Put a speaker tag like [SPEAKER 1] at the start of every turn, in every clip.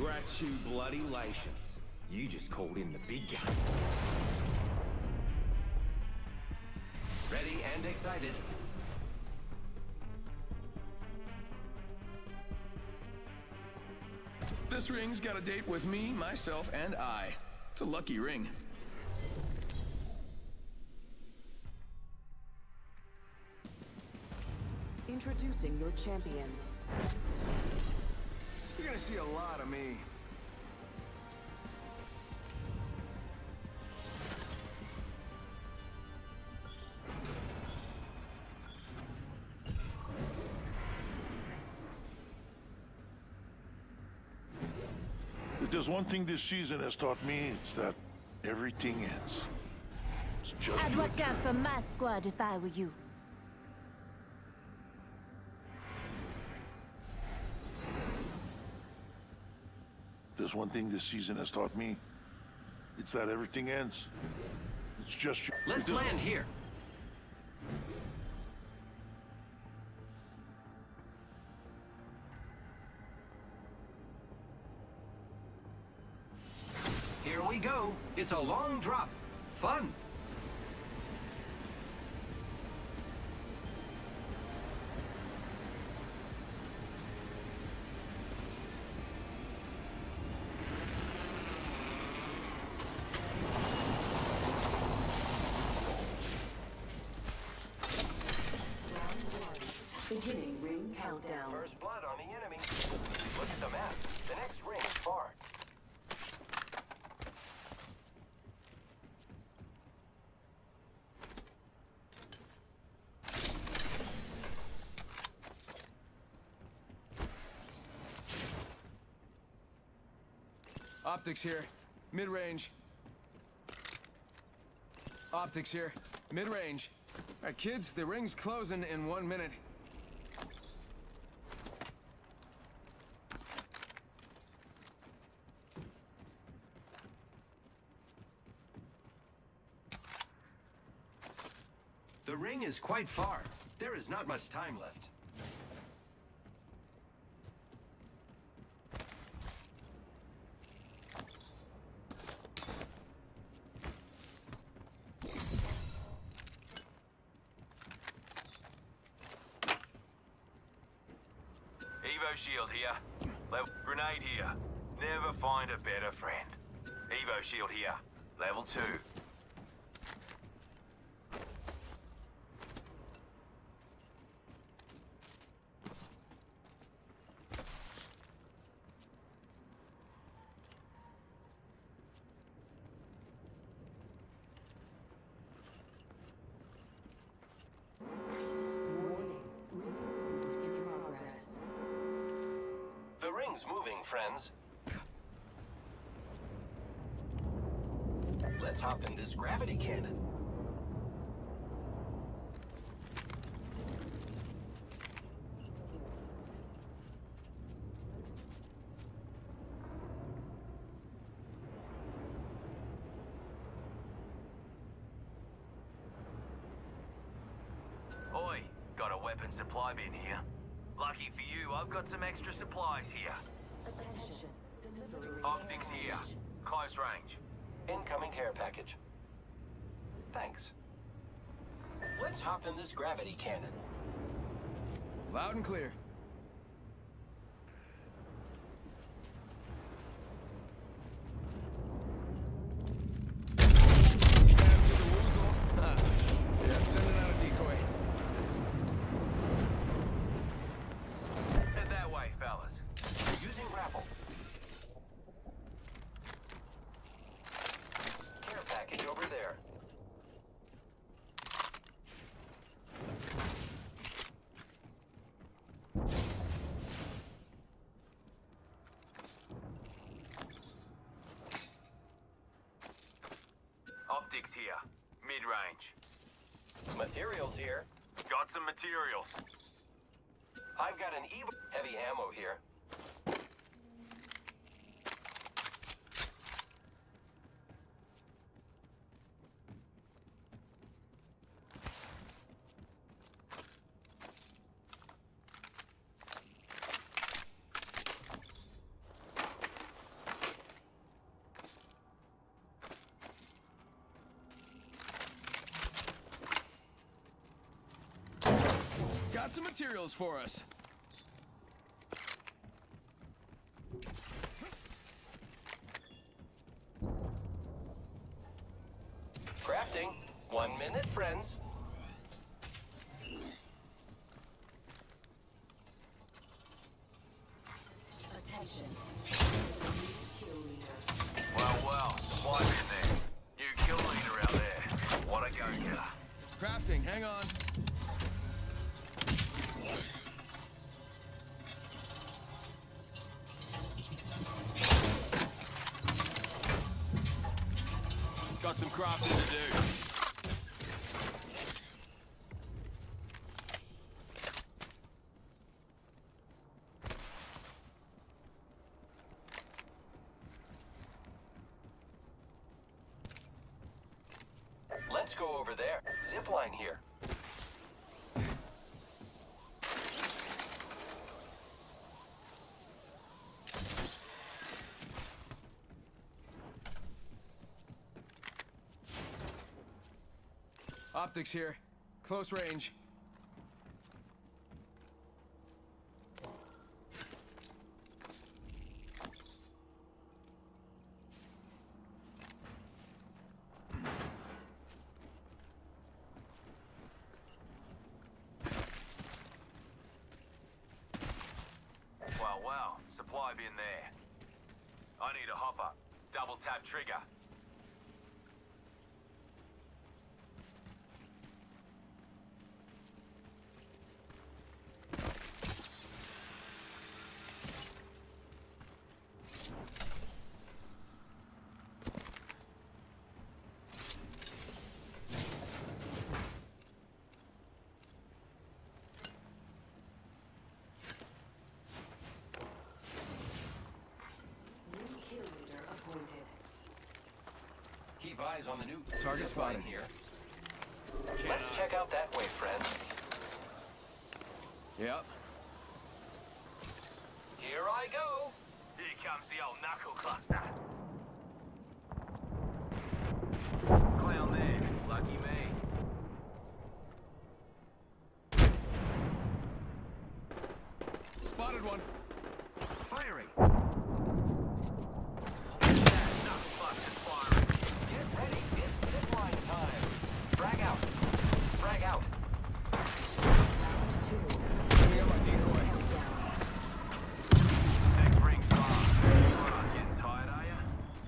[SPEAKER 1] Congratulations. You just called in the big guns. Ready and excited.
[SPEAKER 2] This ring's got a date with me, myself, and I. It's a lucky ring.
[SPEAKER 3] Introducing your champion.
[SPEAKER 2] You're gonna see a lot of me.
[SPEAKER 4] If there's one thing this season has taught me, it's that everything ends. It's just
[SPEAKER 5] I'd
[SPEAKER 4] your
[SPEAKER 5] watch out
[SPEAKER 4] turn.
[SPEAKER 5] for my squad if I were you.
[SPEAKER 4] If there's one thing this season has taught me, it's that everything ends. It's just your...
[SPEAKER 1] Let's land here. Here we go. It's a long drop. Fun.
[SPEAKER 3] Beginning ring countdown.
[SPEAKER 1] First blood on the enemy. Look at the map. The next ring is far.
[SPEAKER 2] Optics here. Mid-range. Optics here. Mid-range. All right, kids, the ring's closing in 1 minute.
[SPEAKER 1] The ring is quite far. There is not much time left.
[SPEAKER 6] Evo shield here. Level grenade here. Never find a better friend. Evo shield here. Level 2.
[SPEAKER 3] Warning. Ring movement in progress.
[SPEAKER 1] The ring's moving, friends. Let's hop in this gravity cannon.
[SPEAKER 6] Oi, got a weapon supply bin here. Lucky for you, I've got some extra supplies here.
[SPEAKER 3] Attention. Delivery.
[SPEAKER 6] Optics here. Close range.
[SPEAKER 1] Incoming care package. Thanks. Let's hop in this gravity cannon.
[SPEAKER 2] Loud and clear. Yeah, sending out a decoy.
[SPEAKER 6] Head that way, fellas.
[SPEAKER 1] Using grapple. Care package over there.
[SPEAKER 6] Optics here. Mid-range.
[SPEAKER 1] Materials here.
[SPEAKER 6] Got some materials.
[SPEAKER 1] I've got an Evo heavy ammo here.
[SPEAKER 2] got some materials for us.
[SPEAKER 1] Crafting. 1 minute, friends.
[SPEAKER 3] Attention. Kill leader.
[SPEAKER 6] Well, supply bin there. New kill leader out there. What a go-getter.
[SPEAKER 2] Crafting, hang on. Got some crafting to do.
[SPEAKER 1] Let's go over there. Zipline here.
[SPEAKER 2] Optics here. Close range.
[SPEAKER 6] Well, supply bin there. I need a hopper. Double tap trigger.
[SPEAKER 3] New kill leader appointed.
[SPEAKER 1] Keep eyes on the new
[SPEAKER 2] Target
[SPEAKER 1] zipline
[SPEAKER 2] spotted.
[SPEAKER 1] here. Let's check out that way, friends.
[SPEAKER 2] Yep.
[SPEAKER 1] Here I go.
[SPEAKER 6] Here comes the old knuckle cluster. Clown there. Lucky me.
[SPEAKER 2] Spotted one.
[SPEAKER 1] Firing.
[SPEAKER 6] That knuckle cluster's firing.
[SPEAKER 1] Get ready. It's zipline time. Frag out. Frag out.
[SPEAKER 3] Round 2.
[SPEAKER 2] Bring up my decoy.
[SPEAKER 3] Countdown.
[SPEAKER 6] Next ring's far. What, getting tired, are ya?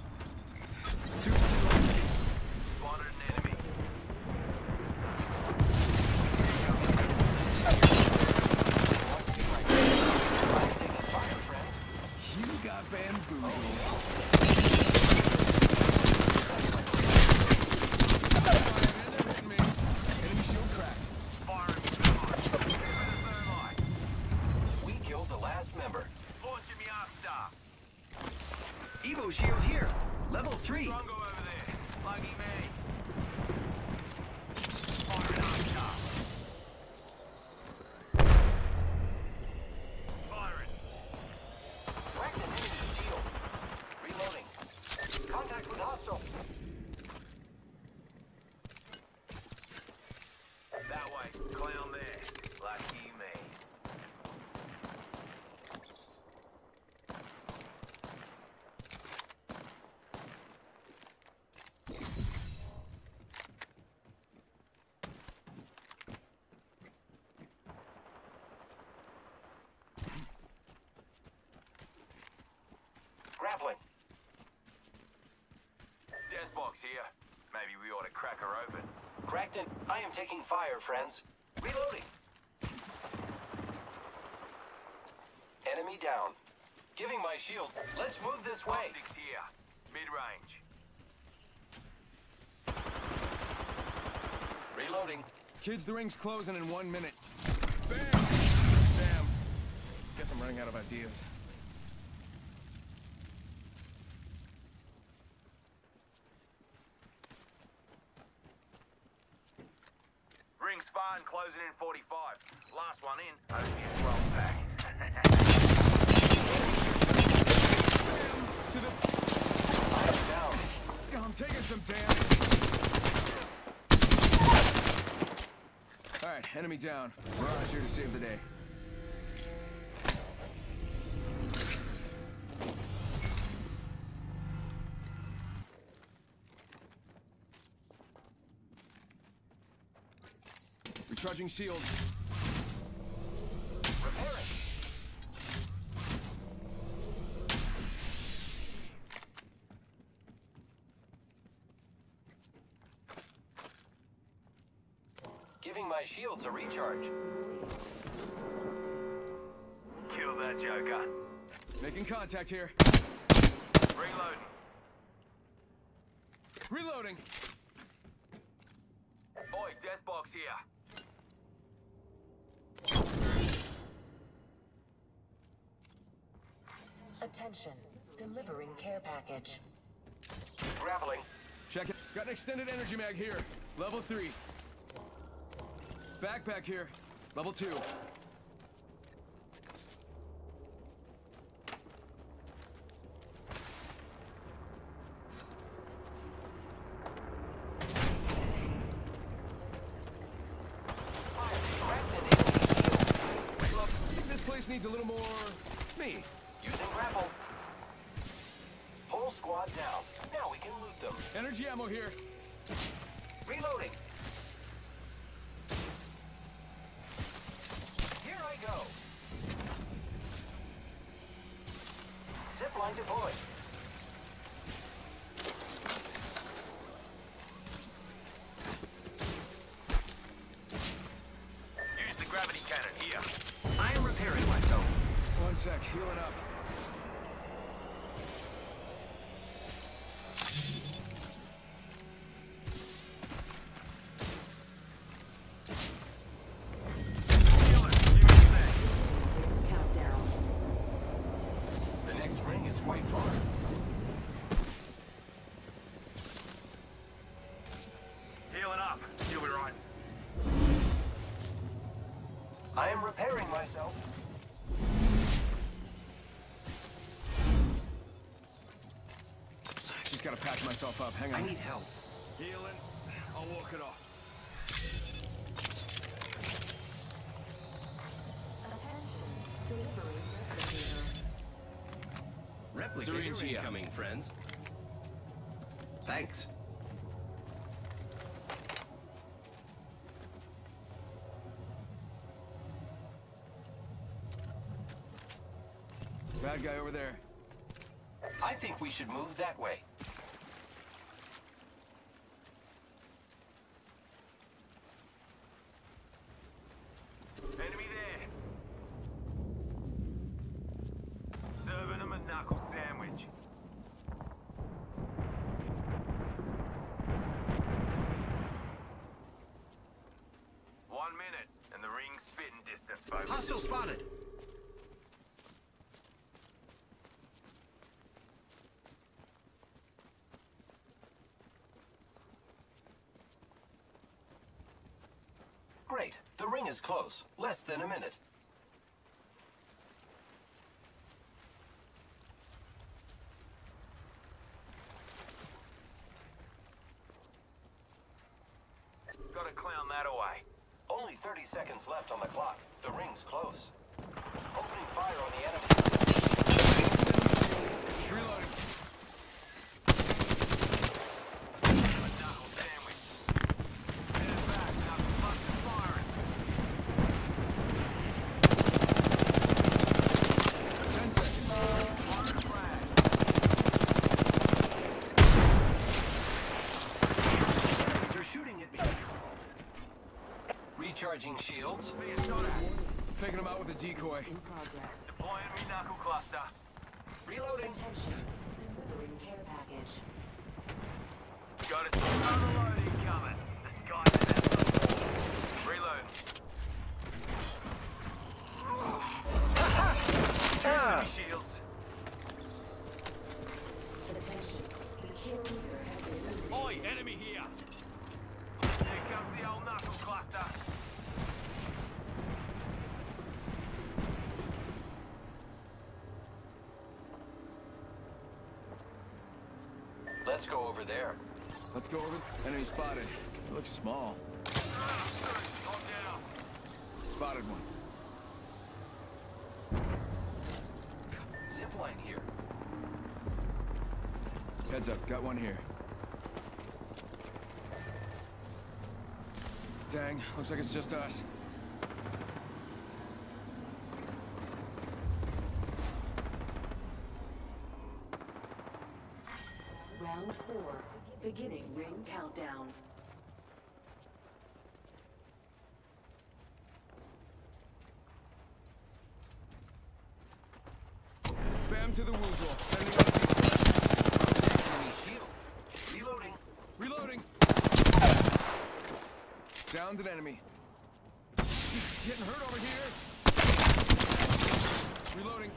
[SPEAKER 6] Spotted an enemy.
[SPEAKER 1] Wants to be right. I'm taking fire, friends.
[SPEAKER 2] You got bamboozled. They're hitting me. Enemy shield cracked.
[SPEAKER 6] Firing me, come on. Third line.
[SPEAKER 1] We killed the last member.
[SPEAKER 6] Launching me arc star.
[SPEAKER 1] Evo shield here. Level 3.
[SPEAKER 6] Drongo over there. Lucky me. Firing arc star. Firing.
[SPEAKER 1] Cracked an enemy shield. Reloading. Contact with hostile.
[SPEAKER 6] That way. Clown there. Lucky me.
[SPEAKER 1] Grappling.
[SPEAKER 6] Death box here. Maybe we ought to crack her open.
[SPEAKER 1] Cracked in. I am taking fire, friends. Reloading. Enemy down. Giving my shield. Let's move this way.
[SPEAKER 6] Optics here. Mid-range.
[SPEAKER 1] Reloading.
[SPEAKER 2] Kids, the ring's closing in 1 minute. Bam! Damn. Guess I'm running out of ideas.
[SPEAKER 6] Ring spine closing in 45. Last one in. Only a 12 pack.
[SPEAKER 2] To the...
[SPEAKER 1] I'm down.
[SPEAKER 2] I'm taking some damage. All right, enemy down. Mirage here to save the day. Recharging shield.
[SPEAKER 1] Repairing. Giving my shields a recharge.
[SPEAKER 6] Kill that Joker.
[SPEAKER 2] Making contact here.
[SPEAKER 6] Reloading.
[SPEAKER 2] Reloading.
[SPEAKER 6] Oi, death box here.
[SPEAKER 3] Attention. Delivering care package.
[SPEAKER 1] Grappling.
[SPEAKER 2] Check it. Got an extended energy mag here. Level 3. Backpack here. Level 2. This place needs a little more me.
[SPEAKER 1] Using grapple. Whole squad down. Now we can loot them.
[SPEAKER 2] Energy ammo here.
[SPEAKER 1] Reloading. Here I go. Zipline deployed.
[SPEAKER 6] Use the gravity cannon here.
[SPEAKER 1] I am repairing myself.
[SPEAKER 2] 1 sec. Healing up.
[SPEAKER 3] Countdown.
[SPEAKER 1] The next ring is quite far.
[SPEAKER 6] Healing up. You'll be right.
[SPEAKER 1] I am repairing myself.
[SPEAKER 2] Just gotta patch myself up. Hang on.
[SPEAKER 1] I need help.
[SPEAKER 2] Healing. I'll walk it off.
[SPEAKER 3] Attention. Delivering replicator.
[SPEAKER 1] Syringe incoming, friends. Thanks.
[SPEAKER 2] Bad guy over there.
[SPEAKER 1] I think we should move that way.
[SPEAKER 6] Enemy there. Serving him a knuckle sandwich. One minute, and the ring's spitting distance, folks.
[SPEAKER 1] Hostile spotted. Great. The ring is close. Less than a minute.
[SPEAKER 6] Gotta clown that away.
[SPEAKER 1] Only 30 seconds left on the clock. The ring's close. Opening fire on the enemy.
[SPEAKER 2] Reloading.
[SPEAKER 6] A knuckle sandwich. Head back, knuckle punch is firing.
[SPEAKER 2] 10 seconds.
[SPEAKER 6] Fire frag.
[SPEAKER 1] They're shooting at me. Recharging shields.
[SPEAKER 6] Being shot at.
[SPEAKER 2] Taking him out with a decoy.
[SPEAKER 3] In progress.
[SPEAKER 6] Deploying me knuckle cluster.
[SPEAKER 1] Reloading.
[SPEAKER 3] Attention. Delivering care package.
[SPEAKER 6] Got a another load incoming. The sky's about to reload. Enemy shields.
[SPEAKER 3] Attention. The kill leader has been eliminated.
[SPEAKER 6] Oi, enemy here. Here comes the old knuckle cluster.
[SPEAKER 1] Let's go over there.
[SPEAKER 2] Let's go over. Enemy spotted. It looks small.
[SPEAKER 6] Calm down.
[SPEAKER 2] Spotted one.
[SPEAKER 1] Zipline here.
[SPEAKER 2] Heads up, got one here. Dang, looks like it's just us.
[SPEAKER 3] Round 4. Beginning ring countdown.
[SPEAKER 2] Bam to the woozle. Sending out the
[SPEAKER 1] Enemy shield. Reloading.
[SPEAKER 2] Reloading. Downed an enemy. Getting hurt over here. Reloading.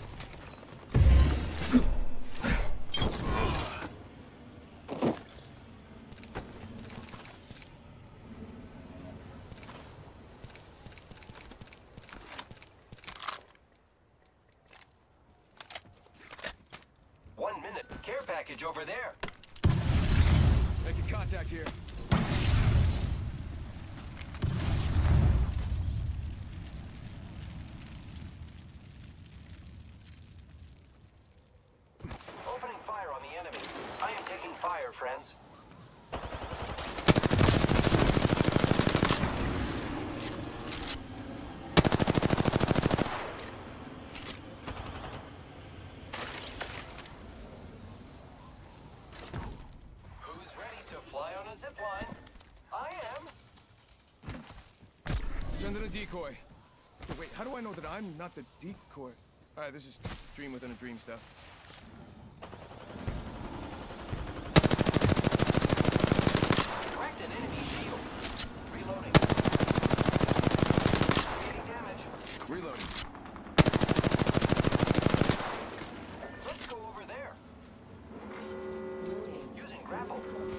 [SPEAKER 1] Care package over there.
[SPEAKER 2] Making contact here.
[SPEAKER 1] Opening fire on the enemy. I am taking fire, friends. Zipline. I am.
[SPEAKER 2] Sending a decoy. Okay, wait, how do I know that I'm not the decoy? Alright, this is dream within a dream stuff.
[SPEAKER 1] Cracked an enemy shield. Reloading. Taking damage.
[SPEAKER 2] Reloading.
[SPEAKER 1] Let's go over there. Using grapple.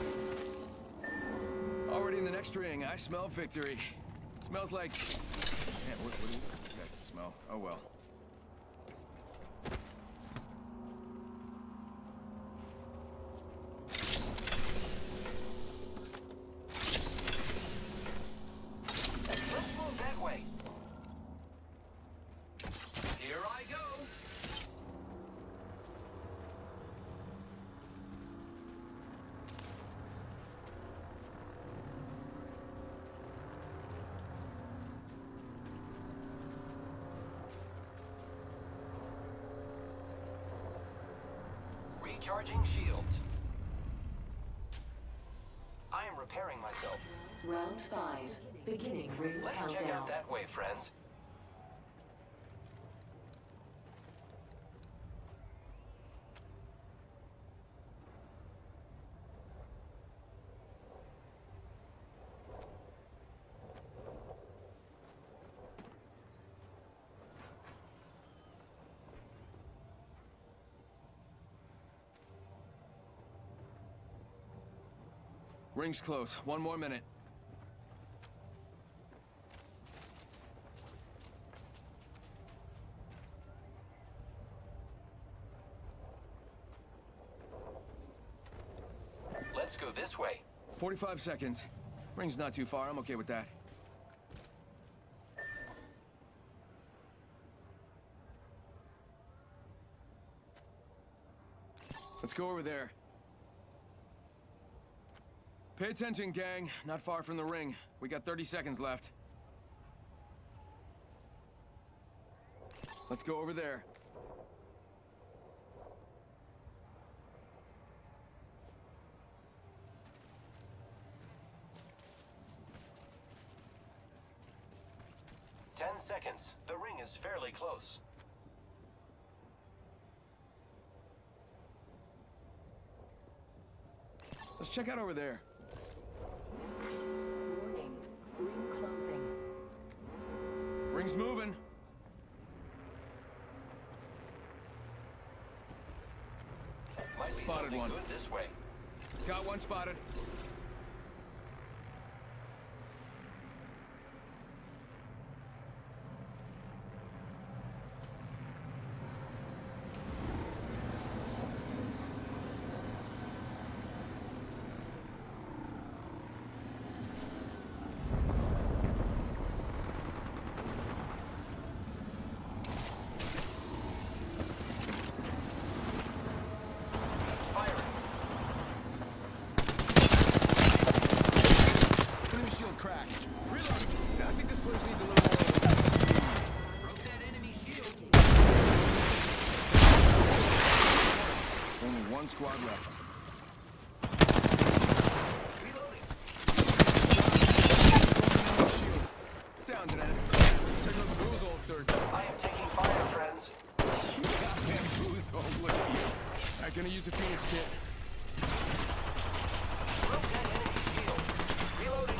[SPEAKER 2] Already in the next ring, I smell victory. Smells like... Man, what is that smell? Oh well.
[SPEAKER 1] Let's move that way. Here I go. Recharging shields. I am repairing myself.
[SPEAKER 3] Round 5. Beginning ring
[SPEAKER 1] Let's
[SPEAKER 3] countdown.
[SPEAKER 1] check out that way, friends.
[SPEAKER 2] Ring's close. One more minute.
[SPEAKER 1] Let's go this way.
[SPEAKER 2] 45 seconds. Ring's not too far. I'm okay with that. Let's go over there. Pay attention, gang. Not far from the ring. We got 30 seconds left. Let's go over there.
[SPEAKER 1] Ten seconds. The ring is fairly close.
[SPEAKER 2] Let's check out over there.
[SPEAKER 3] Warning. Ring closing.
[SPEAKER 2] Ring's moving.
[SPEAKER 1] Might be
[SPEAKER 2] Spotted
[SPEAKER 1] something
[SPEAKER 2] one.
[SPEAKER 1] good this way.
[SPEAKER 2] Got one spotted. one squad left. Shield. Down to that. There goes Boozle, third.
[SPEAKER 1] I am taking fire, friends.
[SPEAKER 2] You got bamboozled, look at you. Alright, gonna use a Phoenix kit.
[SPEAKER 1] Broke that enemy shield. Reloading.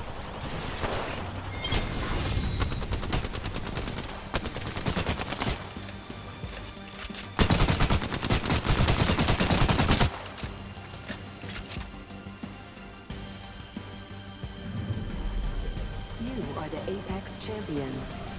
[SPEAKER 3] You are the Apex Champions.